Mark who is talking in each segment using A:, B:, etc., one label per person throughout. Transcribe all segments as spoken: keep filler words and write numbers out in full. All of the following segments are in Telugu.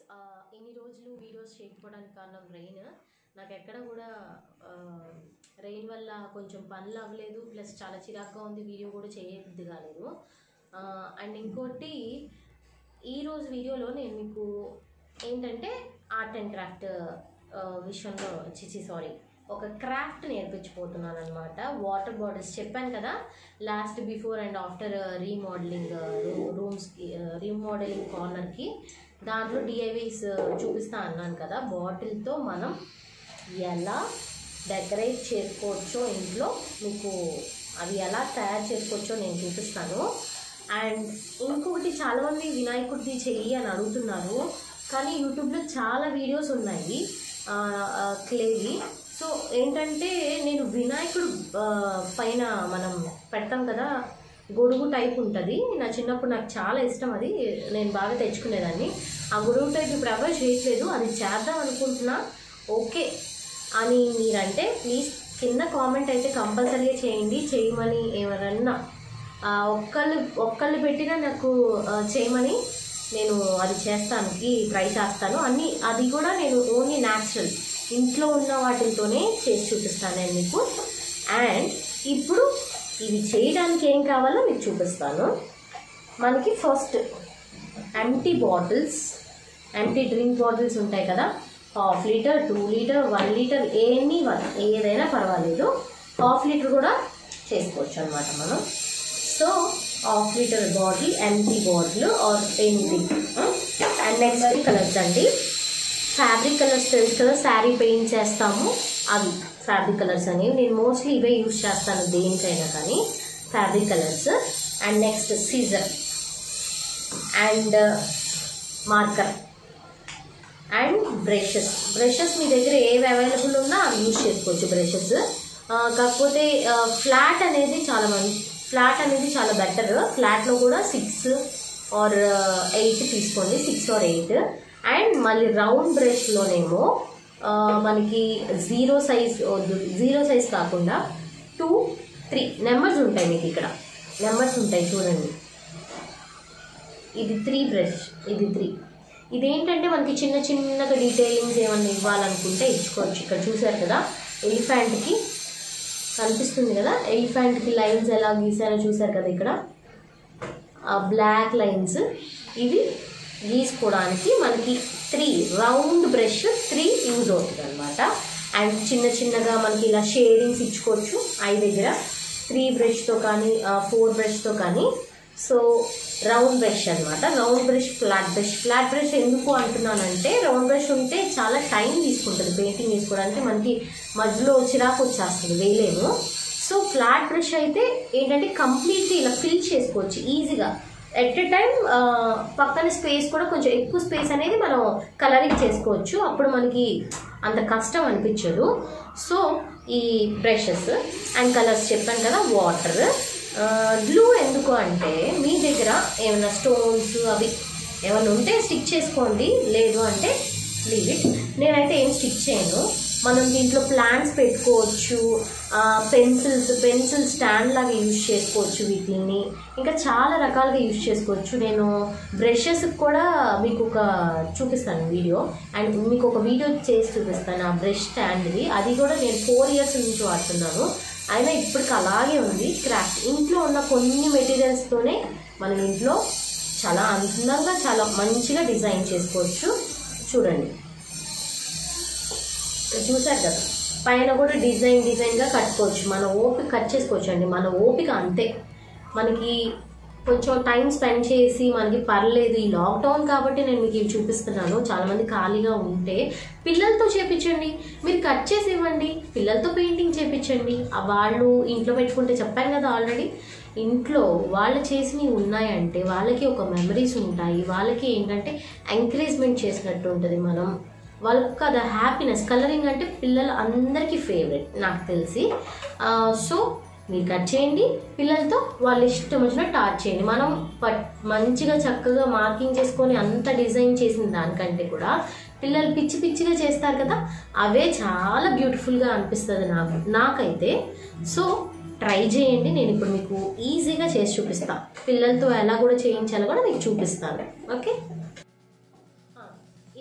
A: ఇన్ని రోజులు వీడియోస్ చేయకపోవడానికి కారణం రెయిన్. నాకు ఎక్కడ కూడా రెయిన్ వల్ల కొంచెం పనులు అవ్వలేదు, ప్లస్ చాలా చిరాగ్గా ఉంది, వీడియో కూడా చేయబుద్ధి కాలేదు. అండ్ ఇంకోటి ఈరోజు వీడియోలో నేను మీకు ఏంటంటే ఆర్ట్ అండ్ క్రాఫ్ట్ విషయంలో చిచి సారీ ఒక క్రాఫ్ట్ నేర్పించిపోతున్నాను అనమాట. వాటర్ బాటిల్స్ చెప్పాను కదా last before and after remodeling రూమ్స్కి రీమోడలింగ్ కార్నర్కి, దాంట్లో డిఐవైస్ చూపిస్తా అన్నాను కదా. బాటిల్తో మనం ఎలా డెకరేట్ చేసుకోవచ్చో ఇంట్లో మీకు అవి ఎలా తయారు చేసుకోవచ్చో నేను చూపిస్తాను. అండ్ ఇంకొకటి చాలామంది వినాయకుడిది చెయ్యి అని అడుగుతున్నారు, కానీ యూట్యూబ్లో చాలా వీడియోస్ ఉన్నాయి క్లేవి. సో ఏంటంటే నేను వినాయకుడు పైన మనం పెడతాం కదా, గొడుగు టైప్ ఉంటుంది. నా చిన్నప్పుడు నాకు చాలా ఇష్టం, అది నేను బాగా తెచ్చుకునేదాన్ని. ఆ గొడుగు టైప్ ఇప్పుడు ఎవరు చేయట్లేదు, అది చేద్దాం అనుకుంటున్నా. ఓకే అని మీరంటే ప్లీజ్ కింద కామెంట్ అయితే కంపల్సరీగా చేయండి, చేయమని ఎవరన్నా ఒక్కళ్ళు ఒక్కళ్ళు పెట్టినా నాకు చేయమని నేను అది చేస్తానికి ట్రై చేస్తాను అన్నీ. అది కూడా నేను ఓన్లీ న్యాచురల్ ఇంట్లో ఉన్న వాటితోనే చేసి చూపిస్తాను నేను మీకు. అండ్ ఇప్పుడు ఇవి చేయడానికి ఏం కావాలో మీకు చూపిస్తాను. మనకి first empty bottles, empty drink bottles ఉంటాయి కదా, half litre, two litre, one litre, any one ఏదైనా పర్వాలేదు. హాఫ్ లీటర్ కూడా చేసుకోవచ్చు అనమాట మనం. So half litre bottle, empty bottle or anything. And next colours అండి, ఫ్యాబ్రిక్ కలర్స్ తెలుసు కదా, శారీ పెయింట్ చేస్తాము అవి ఫ్యాబ్రిక్ కలర్స్ అనేవి. నేను మోస్ట్లీ ఇవే యూజ్ చేస్తాను దేనికైనా కానీ, fabric colours. And next scissor and marker and brushes. Brushes మీ దగ్గర ఏవి అవైలబుల్ ఉన్నా అవి యూజ్ చేసుకోవచ్చు బ్రషెస్. కాకపోతే ఫ్లాట్ అనేది చాలా మంచి ఫ్లాట్ అనేది చాలా బెటర్. ఫ్లాట్లో కూడా సిక్స్ ఆర్ ఎయిట్ తీసుకోండి, సిక్స్ ఆర్ ఎయిట్. అండ్ మళ్ళీ రౌండ్ బ్రష్లోనేమో మనకి జీరో సైజ్ జీరో సైజ్ కాకుండా టూ త్రీ నెంబర్స్ ఉంటాయి మీకు ఇక్కడ, నెంబర్స్ ఉంటాయి చూడండి. ఇది త్రీ బ్రష్, ఇది త్రీ. ఇదేంటంటే మనకి చిన్న చిన్నగా డీటెయిలింగ్స్ ఏమన్నా ఇవ్వాలనుకుంటే ఇచ్చుకోవచ్చు. ఇక్కడ చూసారు కదా ఎలిఫెంట్కి కనిపిస్తుంది కదా, ఎలిఫెంట్కి లైన్స్ ఎలా గీసారో చూసారు కదా ఇక్కడ, బ్లాక్ లైన్స్. ఇవి గీసుకోవడానికి మనకి three round brush three use అవుతుంది అనమాట. అండ్ చిన్న చిన్నగా మనకి ఇలా షేడింగ్స్ ఇచ్చుకోవచ్చు ఐ దగ్గర, త్రీ బ్రష్తో కానీ ఫోర్ బ్రష్తో కానీ. సో రౌండ్ బ్రష్ అనమాట. Round brush, flat brush. Flat brush ఎందుకు అంటున్నానంటే రౌండ్ బ్రష్ ఉంటే చాలా టైం తీసుకుంటుంది పెయింటింగ్ వేసుకోవడానికి, మనకి మధ్యలో చిరాకు వచ్చేస్తుంది వేయలేము. సో ఫ్లాట్ బ్రష్ అయితే ఏంటంటే కంప్లీట్లీ ఇలా ఫిల్ చేసుకోవచ్చు ఈజీగా ఎట్ ఎ టైం. పక్కన స్పేస్ కూడా కొంచెం ఎక్కువ స్పేస్ అనేది మనం కలరింగ్ చేసుకోవచ్చు, అప్పుడు మనకి అంత కష్టం అనిపించదు. సో ఈ బ్రషెస్ అండ్ కలర్స్ చెప్పాను కదా, వాటర్, గ్లూ. ఎందుకు అంటే మీ దగ్గర ఏమైనా స్టోన్స్ అవి ఏమైనా ఉంటే స్టిక్ చేసుకోండి, లేదు అంటే లీవ్ ఇట్. నేనైతే ఏం స్టిక్ చేయను. మనం దీంట్లో ప్లాంట్స్ పెట్టుకోవచ్చు, పెన్సిల్స్ పెన్సిల్ స్టాండ్ లాగా యూజ్ చేసుకోవచ్చు వీటిని, ఇంకా చాలా రకాలుగా యూజ్ చేసుకోవచ్చు. నేను బ్రషెస్ కూడా మీకు ఒక చూపిస్తాను వీడియో, అండ్ మీకు ఒక వీడియో చేసి చూపిస్తాను ఆ బ్రష్ స్టాండ్ది. అది కూడా నేను ఫోర్ ఇయర్స్ నుంచి వాడుతున్నాను, అయినా ఇప్పటికి అలాగే ఉంది. క్రాఫ్ట్ ఇంట్లో ఉన్న కొన్ని మెటీరియల్స్తోనే మనం ఇంట్లో చాలా అందంగా చాలా మంచిగా డిజైన్ చేసుకోవచ్చు. చూడండి చూసారు కదా, పైన కూడా డిజైన్ డిజైన్గా కట్టుకోవచ్చు, మన ఓపిక కట్ చేసుకోవచ్చు అండి, మన ఓపిక అంతే. మనకి కొంచెం టైం స్పెండ్ చేసి మనకి పర్లేదు, ఈ లాక్డౌన్ కాబట్టి నేను మీకు ఇవి చూపిస్తున్నాను. చాలామంది ఖాళీగా ఉంటే పిల్లలతో చేపించండి, మీరు కట్ చేసి ఇవ్వండి, పిల్లలతో పెయింటింగ్ చేపించండి. వాళ్ళు ఇంట్లో పెట్టుకుంటే చెప్పాను కదా ఆల్రెడీ, ఇంట్లో వాళ్ళు చేసినవి ఉన్నాయంటే వాళ్ళకి ఒక మెమరీస్ ఉంటాయి, వాళ్ళకి ఏంటంటే ఎంకరేజ్మెంట్ చేసినట్టు ఉంటుంది. మనం వాళ్ళకు కదా హ్యాపీనెస్. కలరింగ్ అంటే పిల్లలు అందరికీ ఫేవరెట్ నాకు తెలిసి. సో మీరు కట్ చేయండి, పిల్లలతో వాళ్ళు ఇష్టం వచ్చినట్టు ఆర్ట్ చేయండి. మనం పట్ మంచిగా చక్కగా మార్కింగ్ చేసుకొని అంత డిజైన్ చేసిన దానికంటే కూడా పిల్లలు పిచ్చి పిచ్చిగా చేస్తారు కదా, అవే చాలా బ్యూటిఫుల్గా అనిపిస్తుంది నాకు నాకైతే. సో ట్రై చేయండి, నేను ఇప్పుడు మీకు ఈజీగా చేసి చూపిస్తాను. పిల్లలతో ఎలా కూడా చేయించాలో కూడా మీకు చూపిస్తాను. ఓకే,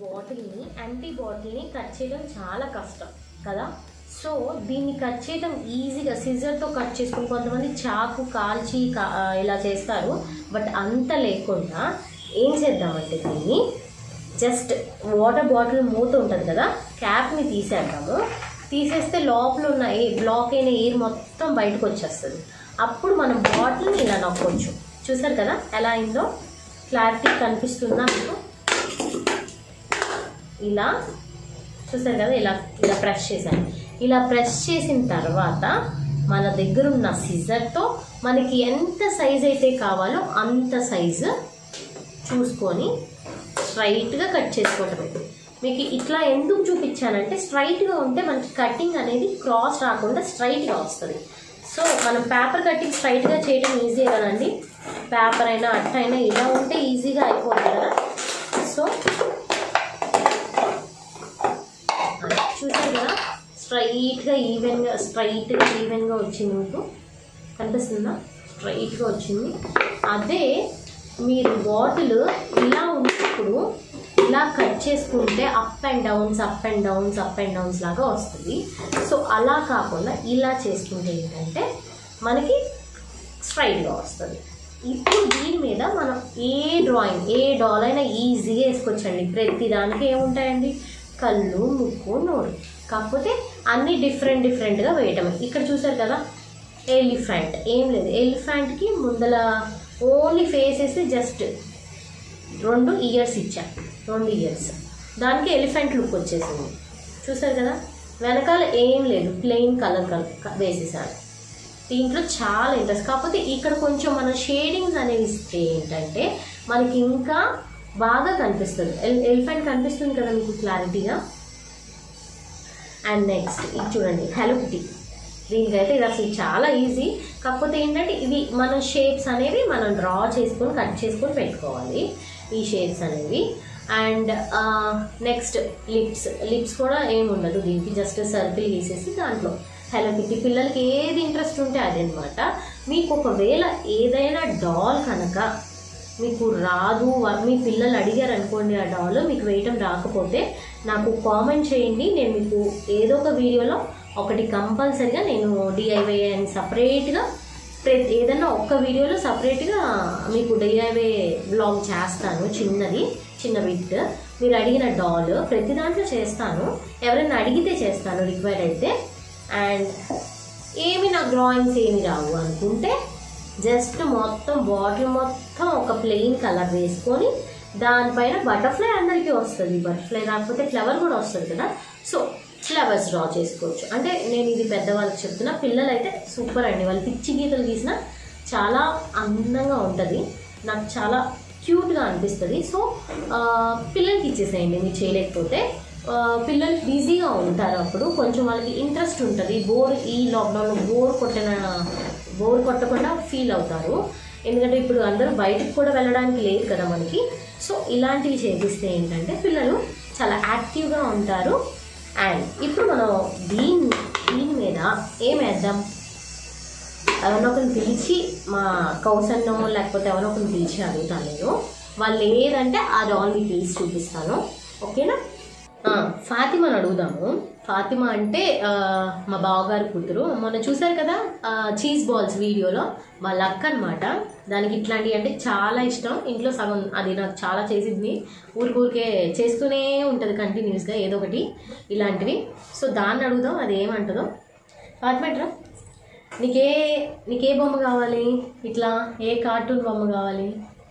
A: బాటిల్ని యాంటీ బాటిల్ని కట్ చేయడం చాలా కష్టం కదా. సో దీన్ని కట్ చేయడం ఈజీగా సిజర్తో కట్ చేసుకుని, కొంతమంది చాకు కాల్చి ఇలా చేస్తారు, బట్ అంత లేకుండా ఏం చేద్దామంటే దీన్ని జస్ట్ వాటర్ బాటిల్ మూత ఉంటుంది కదా, క్యాప్ని తీసేద్దాము. తీసేస్తే లోపల ఉన్న ఏ బ్లాక్ అయిన ఎయిర్ మొత్తం బయటకు వచ్చేస్తుంది. అప్పుడు మనం బాటిల్ని ఇలా నొక్కొచ్చు. చూసారు కదా ఎలా అయిందో, క్లారిటీ కనిపిస్తుందా మీకు? ఇలా చూసారు కదా, ఇలా ఇలా ప్రెస్ చేశాను. ఇలా ప్రెస్ చేసిన తర్వాత మన దగ్గర ఉన్న సిజర్తో మనకి ఎంత సైజ్ అయితే కావాలో అంత సైజు చూసుకొని స్ట్రైట్గా కట్ చేసుకోవటమే. మీకు ఇట్లా ఎందుకు చూపించానంటే స్ట్రైట్గా ఉంటే మనకి కటింగ్ అనేది క్రాస్ రాకుండా స్ట్రైట్గా వస్తుంది. సో మనం పేపర్ కటింగ్ స్ట్రైట్గా చేయడం ఈజీ కదండి. పేపర్ అయినా అట్ట అయినా ఇలా ఉంటే ఈజీగా అయిపోతుంది కదా. సో చూసారు కదా, స్ట్రైట్గా ఈవెన్గా స్ట్రైట్గా ఈవెన్గా వచ్చింది. మీకు కనిపిస్తుందా? స్ట్రైట్గా వచ్చింది. అదే మీరు బాటిల్ ఇలా ఉన్నప్పుడు ఇలా కట్ చేసుకుంటే up and downs up and downs up and downs లాగా వస్తుంది. సో అలా కాకుండా ఇలా చేసుకుంటే ఏంటంటే మనకి స్ట్రైట్గా వస్తుంది. ఇప్పుడు దీని మీద మనం ఏ డ్రాయింగ్ ఏ డాల్ అయినా ఈజీగా వేసుకోవచ్చండి. ప్రతి దానికి ఏముంటాయండి, కళ్ళు, ముక్కు, నోరు. కాకపోతే అన్నీ డిఫరెంట్ డిఫరెంట్గా వేయటమే. ఇక్కడ చూసారు కదా ఎలిఫెంట్, ఏం లేదు, ఎలిఫెంట్కి ముందల ఓన్లీ ఫేస్ వేసి జస్ట్ రెండు ఇయర్స్ ఇచ్చాను, రెండు ఇయర్స్, దానికి ఎలిఫెంట్ లుక్ వచ్చేసింది. చూసారు కదా, వెనకాల ఏం లేదు, ప్లెయిన్ కలర్ కలర్ వేసేసాను. దీంట్లో చాలా ఇంట్రెస్ట్. కాకపోతే ఇక్కడ కొంచెం మనం షేడింగ్స్ అనేవి ఇస్తే ఏంటంటే మనకి ఇంకా బాగా కనిపిస్తుంది. ఎల్ ఎలిఫెంట్ కనిపిస్తుంది కదా మీకు క్లారిటీగా. అండ్ నెక్స్ట్ ఇది చూడండి, హలో కిటీ. దీనికైతే ఇది అసలు చాలా ఈజీ. కాకపోతే ఏంటంటే ఇవి మన షేప్స్ అనేవి మనం డ్రా చేసుకొని కట్ చేసుకొని పెట్టుకోవాలి, ఈ షేప్స్ అనేవి. అండ్ నెక్స్ట్ లిప్స్ లిప్స్ కూడా ఏమి ఉండదు దీనికి, జస్ట్ సర్కిల్ గీసేసి దాంట్లో హలో కిటీ. పిల్లలకి ఏది ఇంట్రెస్ట్ ఉంటే అది అనమాట. మీకు ఒకవేళ ఏదైనా డాల్ కనుక మీకు రాదు, మీ పిల్లలు అడిగారు అనుకోండి ఆ డాల్, మీకు వేయటం రాకపోతే నాకు కామెంట్ చేయండి. నేను మీకు ఏదో ఒక వీడియోలో ఒకటి కంపల్సరిగా నేను డిఐవై అని సపరేట్గా ప్రతి ఏదైనా ఒక్క వీడియోలో సపరేట్గా మీకు డిఐవై వ్లాగ్ చేస్తాను. చిన్నది చిన్న బిట్ మీరు అడిగిన డాల్ ప్రతి దాంట్లో చేస్తాను. ఎవరైనా అడిగితే చేస్తాను రిక్వైర్డ్ అయితే. అండ్ ఏమి నాకు డ్రాయింగ్స్ ఏమి రావు అనుకుంటే జస్ట్ మొత్తం బాటిల్ మొత్తం ఒక ప్లెయిన్ కలర్ వేసుకొని దానిపైన బటర్ఫ్లై అందరికీ వస్తుంది. బటర్ఫ్లై రాకపోతే ఫ్లవర్ కూడా వస్తుంది కదా. సో ఫ్లవర్స్ డ్రా చేసుకోవచ్చు. అంటే నేను ఇది పెద్దవాళ్ళకి చెప్తున్నా, పిల్లలు అయితే సూపర్ అండి. వాళ్ళు పిచ్చి గీతలు గీసిన చాలా అందంగా ఉంటుంది, నాకు చాలా క్యూట్గా అనిపిస్తుంది. సో పిల్లలకి ఇచ్చేసేయండి మీరు చేయలేకపోతే. పిల్లలు బిజీగా ఉంటారు, అప్పుడు కొంచెం వాళ్ళకి ఇంట్రెస్ట్ ఉంటుంది. బోర్ ఈ లాక్డౌన్లో బోర్ కొట్టిన బోర్ కొట్టకుండా ఫీల్ అవుతారు. ఎందుకంటే ఇప్పుడు అందరూ బయటకు కూడా వెళ్ళడానికి లేదు కదా మనకి. సో ఇలాంటివి చేపిస్తే ఏంటంటే పిల్లలు చాలా యాక్టివ్గా ఉంటారు. అండ్ ఇప్పుడు మనం దీని దీని మీద ఏం వేద్దాం, ఎవరినో ఒకరిని పిలిచి మా కౌసన్నో లేకపోతే ఎవరో ఒకరిని పిలిచి అడుగుతాను నేను. వాళ్ళు ఏదంటే ఆ డాల్ మీకు పిలిచి చూపిస్తాను, ఓకేనా? ఫాతిమాని అడుగుదాము. ఫాతిమా అంటే మా బావగారు కూతురు. మొన్న చూసారు కదా చీజ్ బాల్స్ వీడియోలో, వాళ్ళ అక్క అనమాట. దానికి ఇట్లాంటివి అంటే చాలా ఇష్టం. ఇంట్లో సగం అది నాకు చాలా చేసింది, ఊరికూరికే చేస్తూనే ఉంటుంది కంటిన్యూస్గా ఏదో ఒకటి ఇలాంటివి. సో దాన్ని అడుగుదాం అది ఏమంటుందో. ఫాతిమా ఎట్రా, నీకే నీకే బొమ్మ కావాలి, ఇట్లా ఏ కార్టూన్ బొమ్మ కావాలి?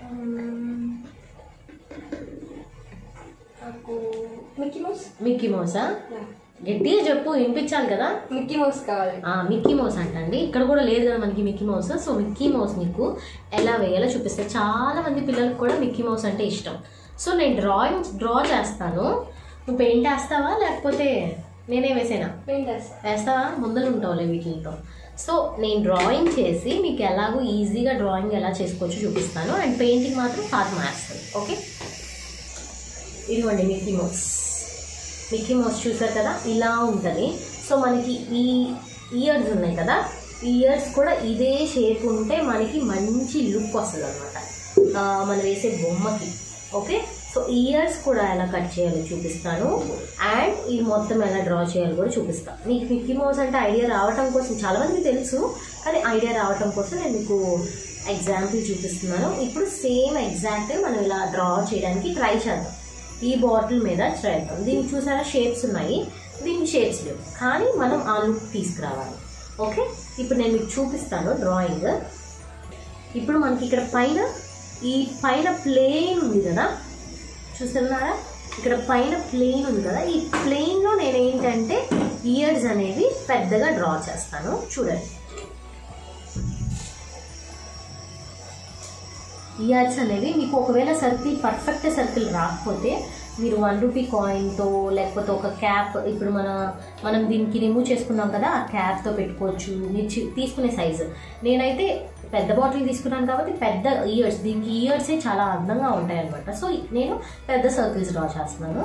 B: Mickey Mouse.
A: మిక్కీ మౌసా? గట్టిగా చెప్పు, వినిపించాలి కదా.
B: మిక్కీ మౌస్ కావాలి.
A: మిక్కీ మౌస్ అంటండి, ఇక్కడ కూడా లేదు కదా మనకి Mickey Mouse. So Mickey Mouse మీకు ఎలా వేయాలో చూపిస్తాను. చాలా మంది పిల్లలకు కూడా మిక్కీ మౌస్ అంటే ఇష్టం. సో నేను డ్రాయింగ్ డ్రా చేస్తాను, నువ్వు పెయింట్ వేస్తావా లేకపోతే నేనే వేసేనా?
B: పెయింట్ వేస్తా.
A: వేస్తావా? ముందలు ఉంటావులే వీటితో. సో నేను డ్రాయింగ్ చేసి మీకు ఎలాగో ఈజీగా డ్రాయింగ్ ఎలా చేసుకోవచ్చో చూపిస్తాను. అండ్ పెయింటింగ్ మాత్రం ఫాతిమా వేస్తాను, ఓకే? ఇదిగోండి మిక్కీ మౌస్. మిక్కీ మౌస్ చూసారు కదా ఇలా ఉంటుంది. సో మనకి ఈ ఇయర్స్ ఉన్నాయి కదా, ఇయర్స్ కూడా ఇదే షేప్ ఉంటే మనకి మంచి లుక్ వస్తుంది అనమాట మనం వేసే బొమ్మకి, ఓకే? సో సో ఇయర్స్ కూడా ఎలా కట్ చేయాలో చూపిస్తాను, అండ్ ఇది మొత్తం ఎలా డ్రా చేయాలో కూడా చూపిస్తాను. మీకు మిక్కీ మౌస్ అంటే ఐడియా రావటం కోసం, చాలామందికి తెలుసు కానీ ఐడియా రావటం కోసం నేను మీకు ఎగ్జాంపుల్ చూపిస్తున్నాను. ఇప్పుడు సేమ్ ఎగ్జాక్ట్ మనం ఇలా డ్రా చేయడానికి ట్రై చేద్దాం. ఈ బాటిల్ మీద చేద్దాం. దీనికి చూసారా షేప్స్ ఉన్నాయి, దీనికి షేప్స్ లేవు, కానీ మనం ఆ లుక్ తీసుకురావాలి. ఓకే, ఇప్పుడు నేను మీకు చూపిస్తాను డ్రాయింగ్. ఇప్పుడు మనకి ఇక్కడ పైన ఈ పైన ప్లేన్ ఉంది కదా, చూస్తున్నారా? ఇక్కడ పైన ప్లేన్ ఉంది కదా, ఈ ప్లేన్లో నేను ఏంటంటే ఇయర్స్ అనేవి పెద్దగా డ్రా చేస్తాను. చూడండి, ఇయర్స్ అనేవి మీకు ఒకవేళ సర్కిల్ పర్ఫెక్ట్ సర్కిల్ రాకపోతే మీరు వన్ రూపీ కాయిన్తో లేకపోతే ఒక క్యాప్, ఇప్పుడు మన మనం దీనికి రిమూవ్ చేసుకున్నాం కదా, ఆ క్యాప్తో పెట్టుకోవచ్చు మీరు తీసుకునే సైజు. నేనైతే పెద్ద బాటిల్ తీసుకున్నాను కాబట్టి పెద్ద ఇయర్స్, దీనికి ఇయర్సే చాలా అందంగా ఉంటాయి అన్నమాట. సో నేను పెద్ద సర్కిల్స్ డ్రా చేస్తున్నాను.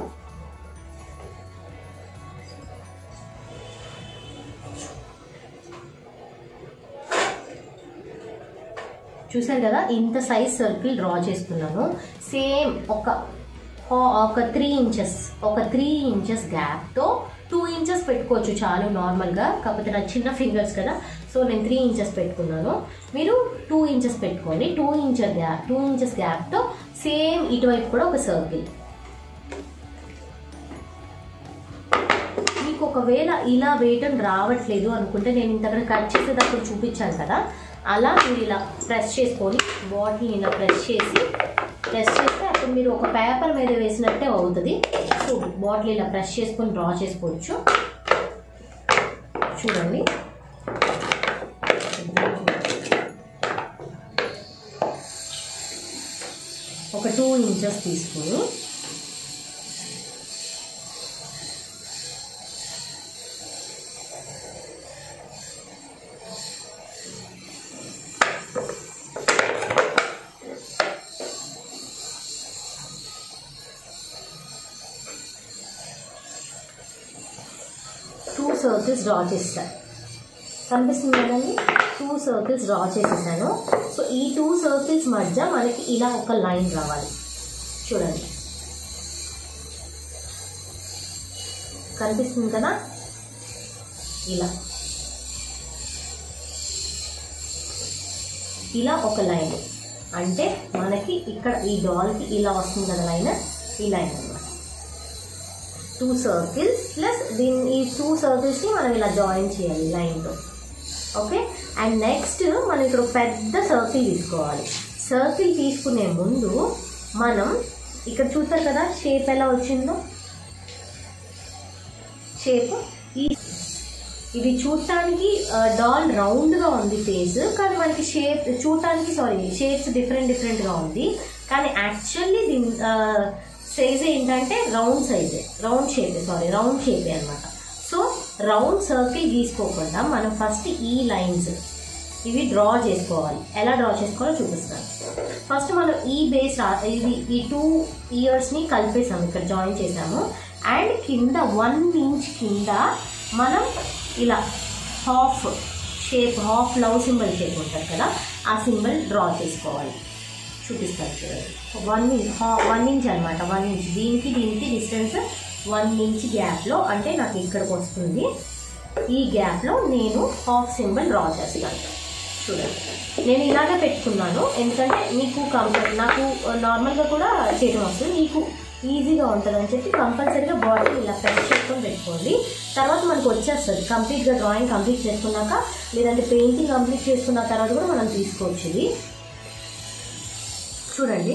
A: చూసారు కదా, ఇంత సైజ్ సర్కిల్ డ్రా చేసుకున్నాను. సేమ్ ఒక ఒక త్రీ ఇంచెస్ ఒక త్రీ ఇంచెస్ గ్యాప్తో టూ ఇంచెస్ పెట్టుకోవచ్చు చాలు నార్మల్గా, కాకపోతే నాకు చిన్న ఫింగర్స్ కదా, సో నేను త్రీ ఇంచెస్ పెట్టుకున్నాను. మీరు టూ ఇంచెస్ పెట్టుకోండి. Two inches gap two inches గ్యాప్తో సేమ్ ఇటువైపు కూడా ఒక సర్కిల్. మీకు ఒకవేళ ఇలా వేయటం రావట్లేదు అనుకుంటే, నేను ఇంతక్కడ కట్ చేసేటప్పుడు చూపించాను కదా, అలా మీరు ఇలా ప్రెస్ చేసుకొని బాటిల్ని ఇలా ప్రెస్ చేసి ప్రెస్ చేస్తే అప్పుడు మీరు ఒక పేపర్ మీద వేసినట్టే అవుతుంది. సో బాటిల్ ఇలా ప్రెస్ చేసుకొని డ్రా చేసుకోవచ్చు. చూడండి, ఒక టూ ఇంచెస్ తీసుకొని టూ సర్కిల్స్ డ్రా చేస్తాను. కనిపిస్తుంది కదండి, టూ సర్కిల్స్ డ్రా చేసేసాను. సో ఈ టూ సర్కిల్స్ మధ్య మనకి ఇలా ఒక లైన్ రావాలి. చూడండి, కనిపిస్తుంది కదా, ఇలా ఇలా ఒక లైన్ అంటే మనకి ఇక్కడ ఈ డాల్కి ఇలా వస్తుంది కదా లైన్, ఈ లైన్ అన్నమాట. టూ సర్కిల్స్ ప్లస్ దీని ఈ టూ సర్కిల్స్ని మనం ఇలా జాయిన్ చేయాలి లైన్తో. ఓకే, అండ్ నెక్స్ట్ మనం ఇక్కడ పెద్ద సర్కిల్ తీసుకోవాలి. సర్కిల్ తీసుకునే ముందు మనం ఇక్కడ చూస్తారు కదా షేప్ ఎలా వచ్చిందో, షేప్ ఈ ఇది చూడటానికి డాల్ రౌండ్గా ఉంది ఫేస్, కానీ మనకి షేప్ చూడటానికి సారీ షేప్స్ డిఫరెంట్ డిఫరెంట్గా ఉంది, కానీ యాక్చువల్లీ దీని సైజ్ ఏంటంటే రౌండ్ సైజే, రౌండ్ షేపే సారీ రౌండ్ షేపే అనమాట. సో రౌండ్ సర్కిల్ గీసుకోకుండా మనం ఫస్ట్ ఈ లైన్స్ ఇవి డ్రా చేసుకోవాలి. ఎలా డ్రా చేసుకోవాలో చూపిస్తాను. ఫస్ట్ మనం ఈ బేస్ ఇది ఈ టూ ఇయర్స్ని కలిపేసాము, ఇక్కడ జాయిన్ చేసాము. అండ్ కింద వన్ ఇంచ్ కింద మనం ఇలా half shape, half love symbol shape ఉంటుంది కదా, ఆ సింబల్ డ్రా చేసుకోవాలి. చూపిస్తాను చూడండి. వన్ ఇంచ్ వన్ ఇంచ్ అనమాట, వన్ ఇంచ్ దీనికి దీనికి డిస్టెన్స్ వన్ ఇంచ్ గ్యాప్లో, అంటే నాకు ఇక్కడికి వస్తుంది. ఈ గ్యాప్లో నేను హాఫ్ సింబల్ డ్రా చేస్తాను. చూడండి, నేను ఇలాగే పెట్టుకున్నాను ఎందుకంటే మీకు కంపల్ నాకు నార్మల్గా కూడా చేయడం వస్తుంది, మీకు ఈజీగా ఉంటుందని చెప్పి కంపల్సరీగా బాటిల్ ఇలా ప్రెస్ చేసుకొని పెట్టుకోండి. తర్వాత మనకు వచ్చేస్తుంది కంప్లీట్గా డ్రాయింగ్ కంప్లీట్ చేసుకున్నాక, లేదంటే పెయింటింగ్ కంప్లీట్ చేసుకున్న తర్వాత కూడా మనం తీసుకోవచ్చు. ఇది చూడండి,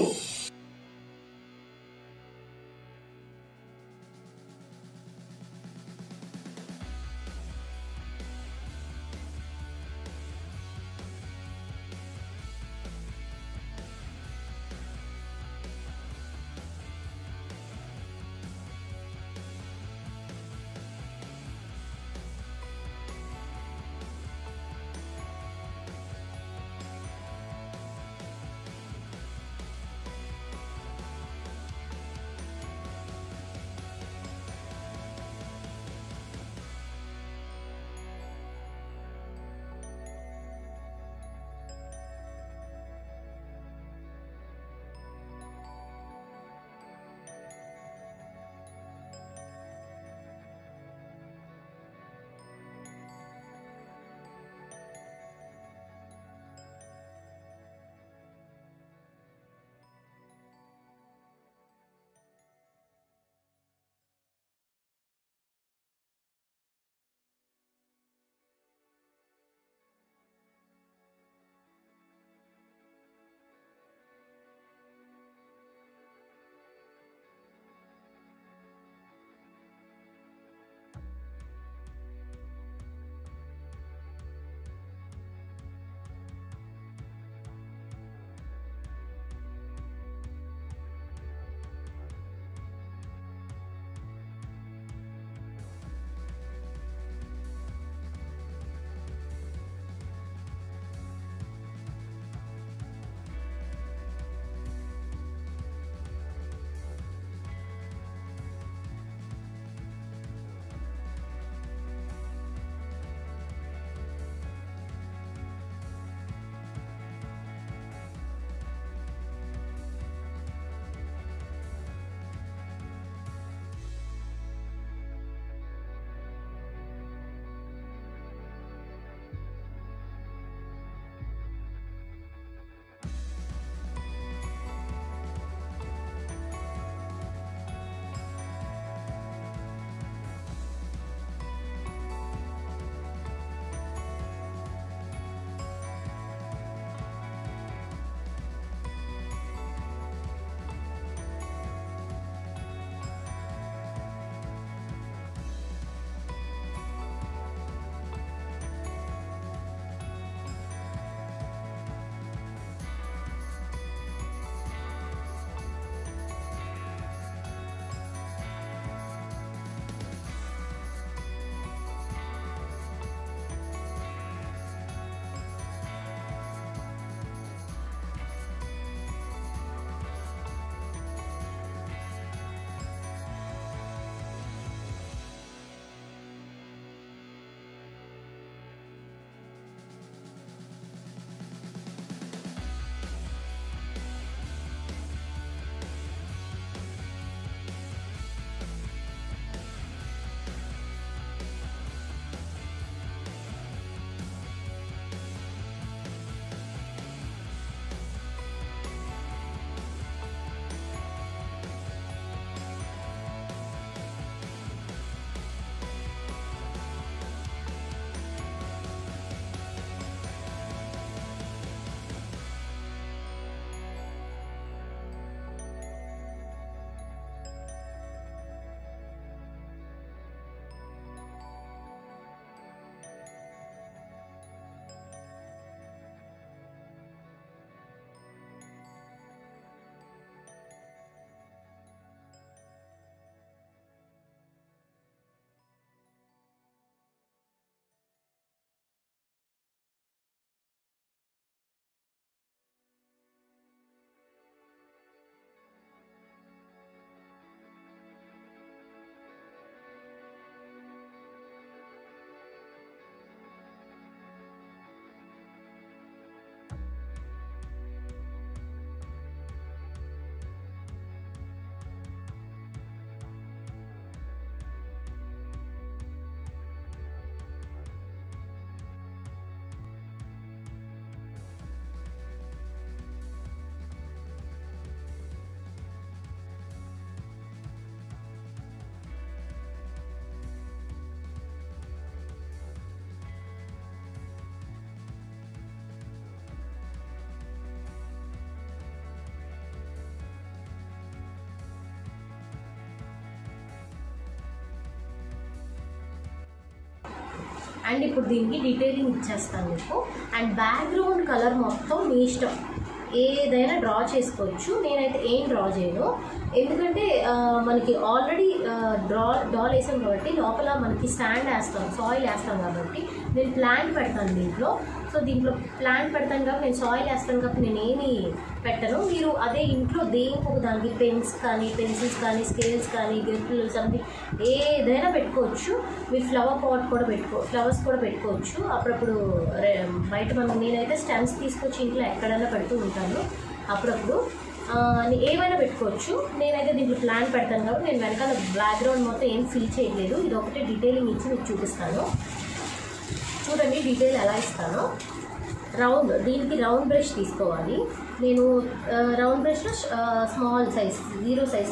A: అండ్ ఇప్పుడు దీనికి డీటెయిలింగ్ ఇచ్చేస్తాను మీకు. అండ్ బ్యాక్గ్రౌండ్ కలర్ మొత్తం మీ ఇష్టం, ఏదైనా డ్రా చేసుకోవచ్చు. నేనైతే ఏం డ్రా చేయను, ఎందుకంటే మనకి ఆల్రెడీ డ్రా డాల్ వేసాం కాబట్టి లోపల మనకి స్టాండ్ వేస్తాం, సాయిల్ వేస్తాం కాబట్టి నేను ప్లాంట్ పెడతాను దీంట్లో. సో దీంట్లో ప్లాంట్ పెడతాను కాబట్టి నేను సాయిల్ వేస్తాను కాబట్టి నేను ఏమి పెట్టను. మీరు అదే ఇంట్లో దేనికి ఒక దానికి పెన్స్ కానీ పెన్సిల్స్ కానీ స్కేల్స్ కానీ గ్రిప్పులు సంథింగ్ ఏదైనా పెట్టుకోవచ్చు. మీరు ఫ్లవర్ పాట్ కూడా పెట్టుకో ఫ్లవర్స్ కూడా పెట్టుకోవచ్చు. అప్పుడప్పుడు బయట మనం నేనైతే స్టెమ్స్ తీసుకొచ్చి ఇంట్లో ఎక్కడైనా పెడుతూ ఉంటాను. అప్పుడప్పుడు ఏమైనా పెట్టుకోవచ్చు. నేనైతే దీంట్లో ప్లాన్ పెడతాను కాబట్టి నేను వెనకాల బ్యాక్గ్రౌండ్ మొత్తం ఏం ఫిల్ చేయలేదు. ఇది ఒకటే డీటెయిలింగ్ ఇచ్చి మీకు చూపిస్తాను. చూడండి డీటెయిల్ ఎలా ఇస్తాను. రౌండ్, దీనికి రౌండ్ బ్రష్ తీసుకోవాలి. నేను రౌండ్ బ్రష్లో స్మాల్ సైజ్ జీరో సైజ్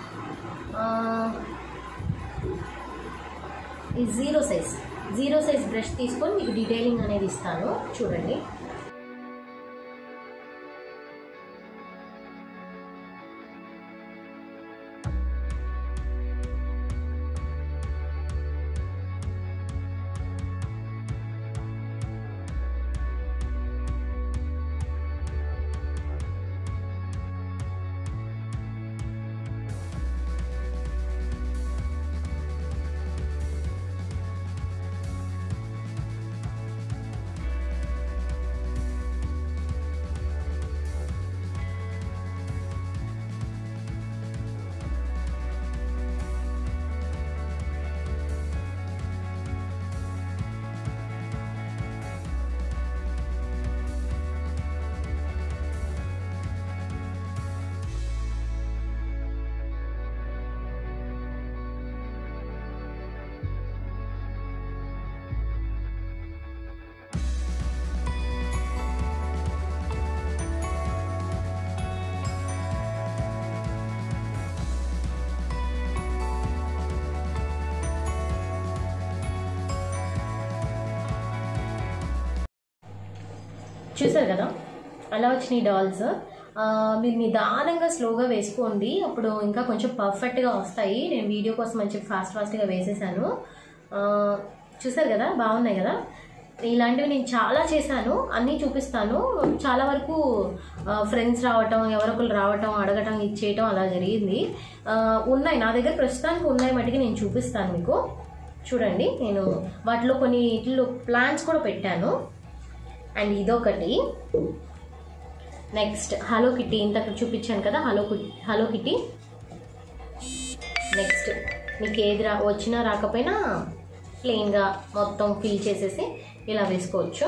A: ఈ zero size zero size brush తీసుకొని మీకు డీటెయిలింగ్ అనేది ఇస్తాను. చూడండి చూసారు కదా అలా వచ్చినాయి డాల్స్. మీరు నిదానంగా స్లోగా వేసుకోండి, అప్పుడు ఇంకా కొంచెం పర్ఫెక్ట్గా వస్తాయి. నేను వీడియో కోసం మంచి ఫాస్ట్ ఫాస్ట్గా వేసేసాను. చూసారు కదా బాగున్నాయి కదా. ఇలాంటివి నేను చాలా చేశాను, అన్నీ చూపిస్తాను. చాలా వరకు ఫ్రెండ్స్ రావటం, ఎవరొకరు రావటం, అడగటం, ఇచ్చేయటం అలా జరిగింది. ఉన్నాయి నా దగ్గర ప్రస్తుతానికి ఉన్నాయి మటుకి నేను చూపిస్తాను మీకు. చూడండి నేను వాటిలో కొన్ని ఇట్లో ప్లాంట్స్ కూడా పెట్టాను. అండ్ ఇదొకటి. నెక్స్ట్ హలో కిటీ, ఇంతకు చూపించాను కదా హలో హలో కిటీ. నెక్స్ట్ మీకు ఏది రా వచ్చినా రాకపోయినా ప్లెయిన్గా మొత్తం ఫిల్ చేసేసి ఇలా వేసుకోవచ్చు.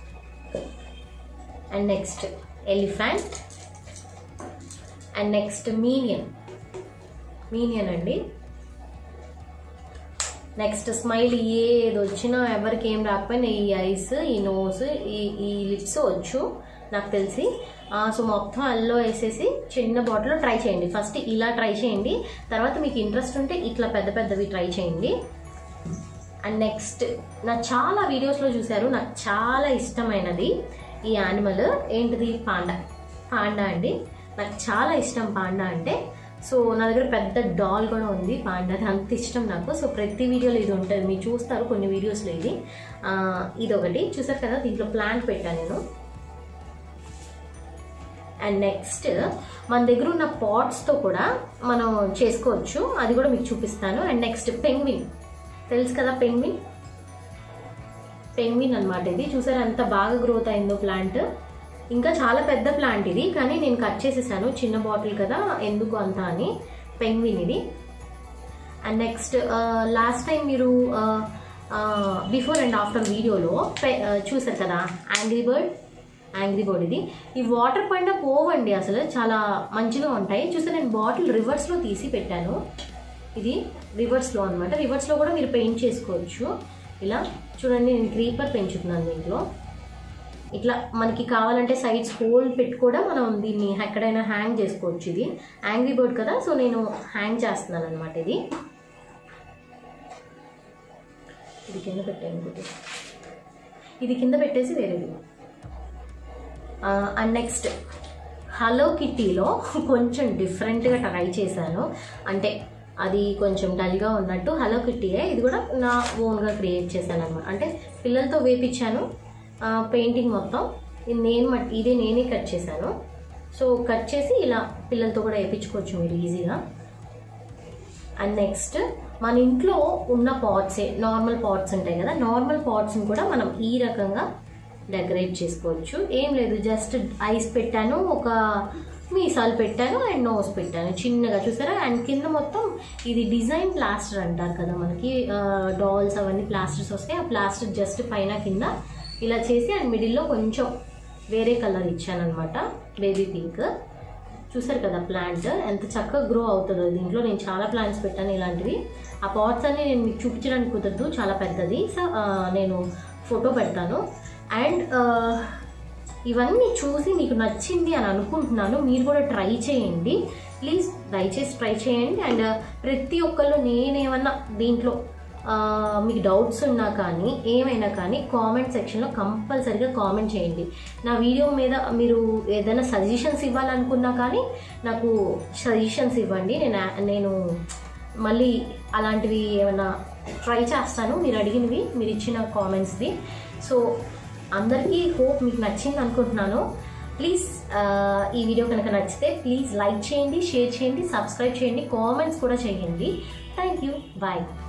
A: And next elephant. And next minion minion అండి. నెక్స్ట్ స్మైల్, ఏది వచ్చినా ఎవరికి ఏం రాకపోయినా ఈ ఐస్, ఈ నోస్, ఈ ఈ లిప్స్ వచ్చు నాకు తెలిసి. సో మొత్తం అల్లో వేసేసి చిన్న బాటిల్లో ట్రై చేయండి. ఫస్ట్ ఇలా ట్రై చేయండి, తర్వాత మీకు ఇంట్రెస్ట్ ఉంటే ఇట్లా పెద్ద పెద్దవి ట్రై చేయండి. అండ్ నెక్స్ట్ నా చాలా వీడియోస్లో చూశారు, నాకు చాలా ఇష్టమైనది ఈ యానిమల్ ఏంటిది, పాండా. పాండా అండి, నాకు చాలా ఇష్టం పాండా అంటే. సో నా దగ్గర పెద్ద డాల్ కూడా ఉంది పాండాది, అంత ఇష్టం నాకు. సో ప్రతి వీడియోలో ఇది ఉంటుంది, మీరు చూస్తారు కొన్ని వీడియోస్లో. ఇది ఇది ఒకటి చూసారు కదా, దీంట్లో ప్లాంట్ పెట్టాను నేను. అండ్ నెక్స్ట్ మన దగ్గర ఉన్న పాట్స్తో కూడా మనం చేసుకోవచ్చు, అది కూడా మీకు చూపిస్తాను. అండ్ నెక్స్ట్ పెంగ్విన్, తెలుసు కదా పెంగ్విన్ పెంగ్విన్ అనమాట. ఇది చూసారా ఎంత బాగా గ్రోత్ అయిందో ప్లాంట్. ఇంకా చాలా పెద్ద ప్లాంట్ ఇది, కానీ నేను కట్ చేసేసాను, చిన్న బాటిల్ కదా ఎందుకు అంత అని. పెంగ్విన్ ఇది. అండ్ నెక్స్ట్ లాస్ట్ టైం మీరు బిఫోర్ అండ్ ఆఫ్టర్ వీడియోలో చూసారు కదా యాంగ్రీ బర్డ్. యాంగ్రీ బర్డ్ ఇది. ఈ వాటర్ పైన పోవండి అసలు, చాలా మంచిగా ఉంటాయి. చూస్తే నేను బాటిల్ రివర్స్లో తీసి పెట్టాను. ఇది రివర్స్లో అనమాట. రివర్స్లో కూడా మీరు పెయింట్ చేసుకోవచ్చు. ఇలా చూడండి, నేను క్రీపర్ పెంచుతున్నాను దీంట్లో. ఇట్లా మనకి కావాలంటే సైడ్స్ హోల్ పెట్టి కూడా మనం దీన్ని ఎక్కడైనా హ్యాంగ్ చేసుకోవచ్చు. ఇది యాంగ్రీ బర్డ్ కదా, సో నేను హ్యాంగ్ చేస్తున్నాను అనమాట. ఇది ఇది కింద పెట్టాను, ఇది కింద పెట్టేసి వేరేది. అండ్ నెక్స్ట్ హలో కిటీలో కొంచెం డిఫరెంట్గా ట్రై చేశాను, అంటే అది కొంచెం డల్గా ఉన్నట్టు హలో కిటీయే, ఇది కూడా నా ఓన్గా క్రియేట్ చేశాను అనమాట. అంటే పిల్లలతో వేపించాను పెయింటింగ్ మొత్తం. ఇది నేను ఇదే నేనే కట్ చేశాను. సో కట్ చేసి ఇలా పిల్లలతో కూడా వేయించుకోవచ్చు మీరు ఈజీగా. అండ్ నెక్స్ట్ మన ఇంట్లో ఉన్న పాట్సే, నార్మల్ పాట్స్ ఉంటాయి కదా, నార్మల్ పాట్స్ని కూడా మనం ఈ రకంగా డెకరేట్ చేసుకోవచ్చు. ఏం లేదు, జస్ట్ ఐస్ పెట్టాను, ఒక మీసాలు పెట్టాను అండ్ నోస్ పెట్టాను చిన్నగా, చూసారా. అండ్ కింద మొత్తం ఇది డిజైన్ ప్లాస్టర్ అంటారు కదా, మనకి డాల్స్ అవన్నీ ప్లాస్టర్స్ వస్తాయి. ఆ ప్లాస్టర్ జస్ట్ పైన కింద ఇలా చేసి అండ్ మిడిల్లో కొంచెం వేరే కలర్ ఇచ్చాను అనమాట, బేబీ పింక్. చూసారు కదా ప్లాంట్ ఎంత చక్కగా గ్రో అవుతుందో. దీంట్లో నేను చాలా ప్లాంట్స్ పెట్టాను ఇలాంటివి. ఆ పాట్స్ అన్ని నేను మీకు చూపించడానికి కుదరదు, చాలా పెద్దది. సో నేను ఫోటో పెడతాను. అండ్ ఇవన్నీ చూసి మీకు నచ్చింది అని అనుకుంటున్నాను. మీరు కూడా ట్రై చేయండి ప్లీజ్, దయచేసి ట్రై చేయండి. అండ్ ప్రతి ఒక్కళ్ళు నేనేమన్నా దీంట్లో మీకు డౌట్స్ ఉన్నా కానీ ఏమైనా కానీ కామెంట్ సెక్షన్లో కంపల్సరీగా కామెంట్ చేయండి. నా వీడియో మీద మీరు ఏదైనా సజెషన్స్ ఇవ్వాలనుకున్నా కానీ నాకు సజెషన్స్ ఇవ్వండి. నేను నేను మళ్ళీ అలాంటివి ఏమైనా ట్రై చేస్తాను, మీరు అడిగినవి, మీరు ఇచ్చిన కామెంట్స్ది. సో అందరికీ హోప్ మీకు నచ్చింది అనుకుంటున్నాను. ప్లీజ్ ఈ వీడియో కనుక నచ్చితే ప్లీజ్ లైక్ చేయండి, షేర్ చేయండి, సబ్స్క్రైబ్ చేయండి, కామెంట్స్ కూడా చేయండి. Thank you, bye.